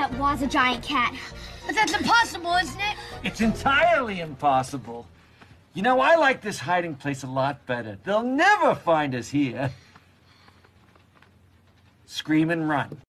that was a giant cat. But that's impossible, isn't it? It's entirely impossible. You know, I like this hiding place a lot better. They'll never find us here. Scream and run.